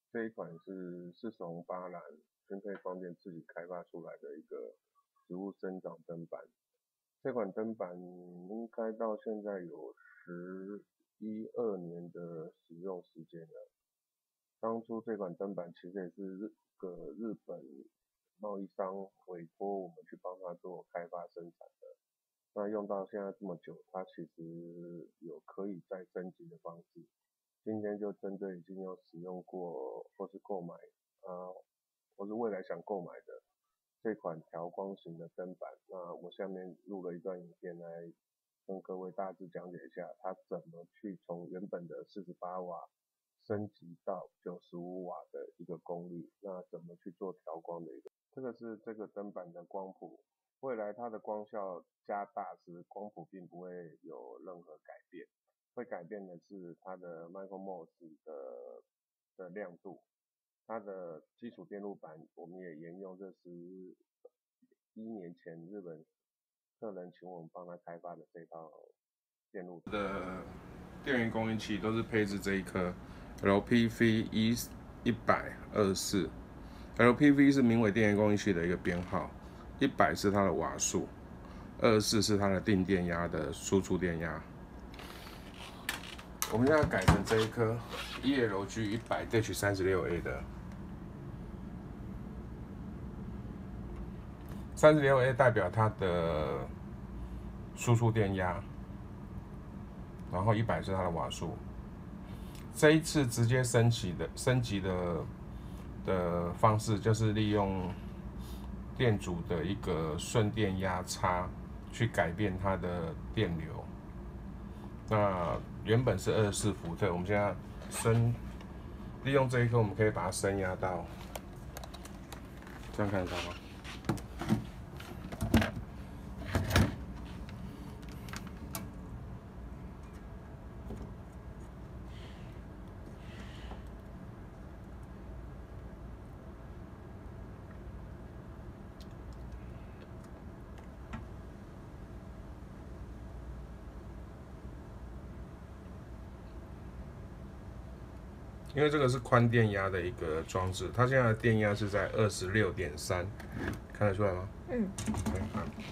这一款是四重巴兰全配光电自己开发出来的一个植物生长灯板。这款灯板应该到现在有11、12年的使用时间了。当初这款灯板其实也是日本贸易商委托我们去帮他做开发生产的。那用到现在这么久，它其实有可以再升级的方式。今天就针对已经有使用过或是购买或是未来想购买的这款调光型的灯板，那我下面录了一段影片来跟各位大致讲解一下它怎么去从原本的48瓦升级到95瓦的一个功率，那怎么去做调光的一个。这个是这个灯板的光谱，未来它的光效加大时，光谱并不会有任何改变。会改变的是它的 Micromos 的亮度，它的基础电路板我们也沿用这11年前日本客人请我们帮他开发的这套电路的电源供应器都是配置这一颗 LPV124，LPV 是明伟电源供应器的一个编号，100是它的瓦数，24是它的定电压的输出电压。我们现在改成这一颗 ELG100-36A 的36A 代表它的输出电压，然后100是它的瓦数。这一次直接升级的方式，就是利用电阻的一个顺电压差去改变它的电流。那原本是24伏特，我们现在利用这一颗，我们可以把它升压到，这样看得到吗？因为这个是宽电压的一个装置，它现在的电压是在26.3，看得出来吗？ 嗯。 OK，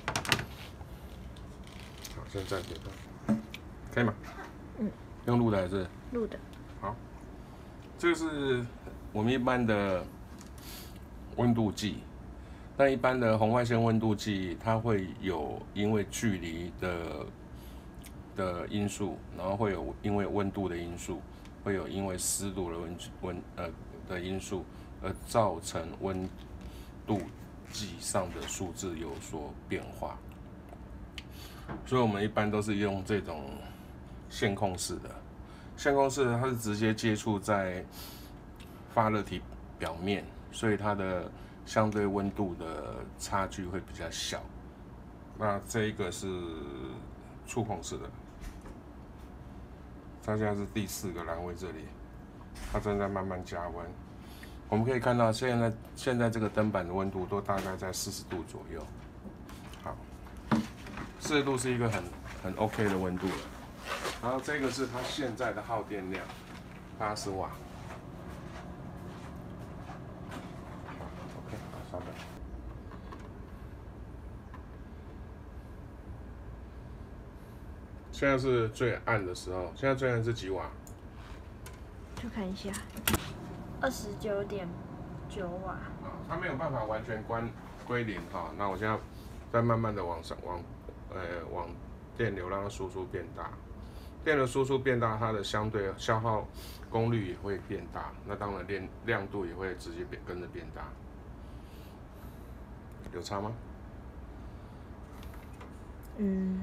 好，现在暂停它，可以吗？ 嗯。 用录的还是？ 录的。 好，这个是我们一般的温度计。那一般的红外线温度计，它会有因为距离的因素，然后会有因为温度的因素。会有因为湿度的因素而造成温度计上的数字有所变化，所以我们一般都是用这种线控式的。线控式它是直接接触在发热体表面，所以它的相对温度的差距会比较小。那这一个是触控式的。它现在是第4个栏位这里，它正在慢慢加温。我们可以看到现在这个灯板的温度都大概在40度左右。好，40度是一个很 OK 的温度了。然后这个是它现在的耗电量，80瓦。好 ，OK， 好，稍等。现在是最暗的时候，现在最暗是几瓦？ 就看一下，29.9瓦。 它没有办法完全归零哈。那我现在再慢慢的往电流让它输出变大，电流输出变大，它的相对消耗功率也会变大，那当然亮度也会直接跟着变大。有差吗？ 嗯。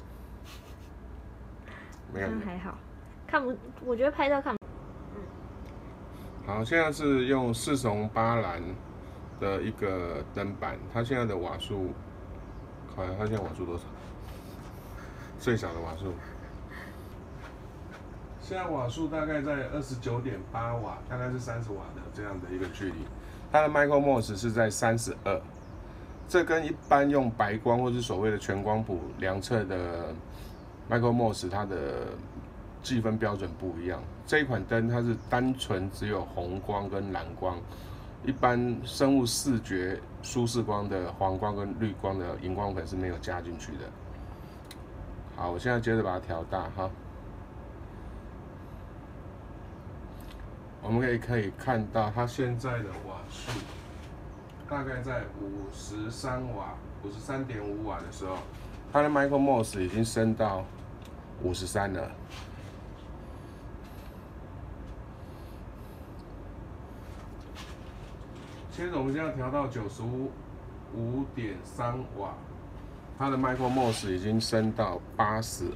没感觉。 还好，我觉得拍照看不。 好，现在是用4重巴兰的一个灯板，它现在的瓦数，它现在瓦数多少？最小的瓦数，现在瓦数大概在29.8瓦，大概是30瓦的这样的一个距离。它的 Micromos 是在32，这跟一般用白光或是所谓的全光谱量测的 Micromos 它的计分标准不一样。这一款灯它是单纯只有红光跟蓝光，一般生物视觉舒适光的黄光跟绿光的荧光粉是没有加进去的。好，我现在接着把它调大哈。我们可以看到它现在的瓦数大概在53瓦、53.5瓦的时候，它的 Micro Mos 已经升到53了。接着我们现在调到95.3瓦，它的 Micro Mos 已经升到82。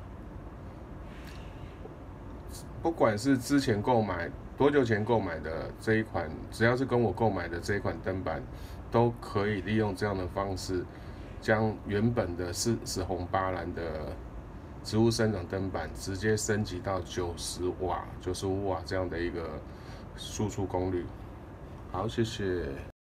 不管是之前购买多久前购买的这一款，只要是跟我购买的这一款灯板，都可以利用这样的方式，将原本的是紫红八蓝的植物生长灯板直接升级到90瓦、95瓦这样的一个输出功率。好，谢谢。